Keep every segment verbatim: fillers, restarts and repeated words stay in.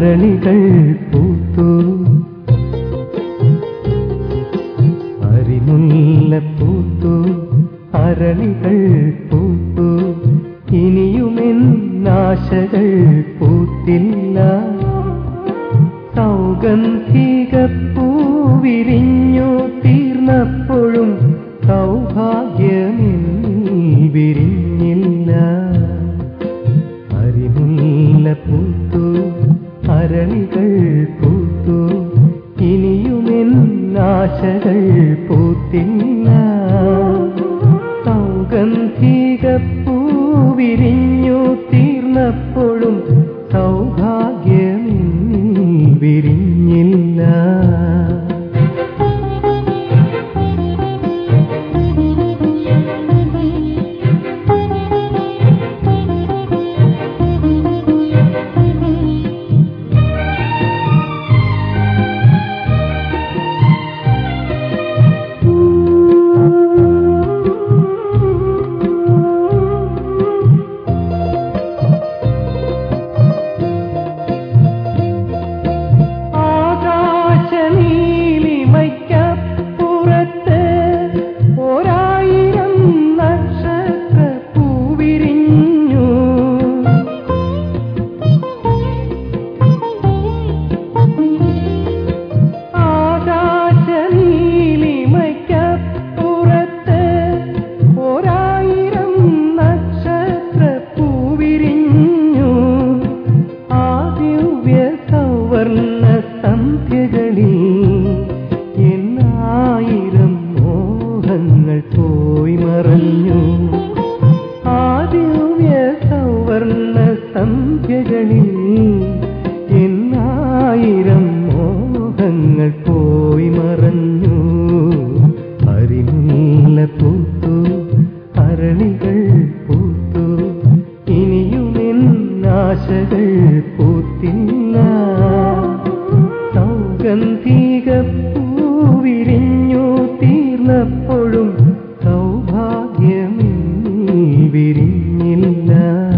അരളികൾ പൂത്തു അരിമുല്ല പൂത്തു അരളികൾ പൂത്തു ഇനിയുമെന്നാശകൾ പൂത്തില്ല സൗഗന്ധിക പൂവിരിഞ്ഞു തീർന്നപ്പോഴും സൗഭാഗ്യമെന്നിൽ വിരിഞ്ഞില്ല അരിമുല്ല പൂത്തു അരളികൾ പൂത്തു ഇനിയുമെന്നാശകൾ പൂത്തില്ല സൗഗന്ധിക പൂവിരിഞ്ഞു തീർന്നപ്പോഴും സൗഭാഗ്യമെന്നിൽ വിരിഞ്ഞില്ല പോയി മറഞ്ഞു ആദിവ്യ സൗവർണ സന്ധ്യകളിൽ എന്നായിരം മോഹങ്ങൾ പോയി മറഞ്ഞു അരിമുല്ല പൂത്തു അരളികൾ പൂത്തു ഇനിയുമെന്നാശകൾ പൂത്തില്ല സൗഗന്ധിക പൂവിരിഞ്ഞു തീർന്നപ്പോഴും സൗഭാഗ്യമെന്നിൽ വിരിഞ്ഞില്ല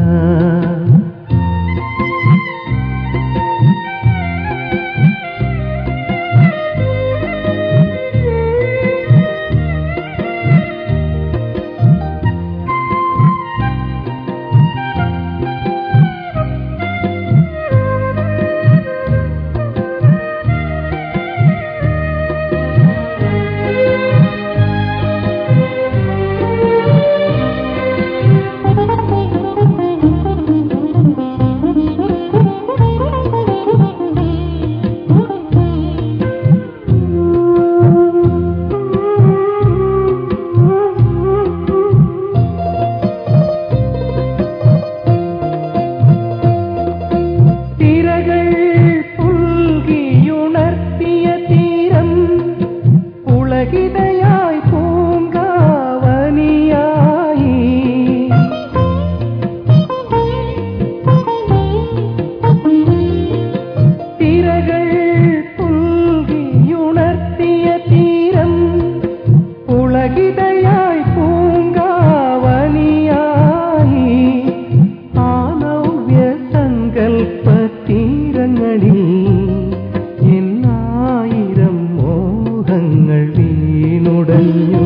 വീണുടഞ്ഞു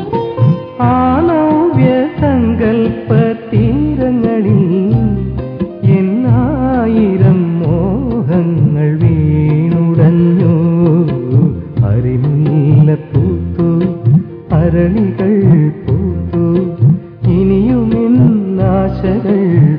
ആനവ്യ സങ്കൽപ്പ തീരങ്ങളിൽ എന്നായിരം മോഹങ്ങൾ വീണുടഞ്ഞു അരിമുല്ല പൂത്തു അരളികൾ പൂത്തു ഇനിയുമെന്നാശകൾ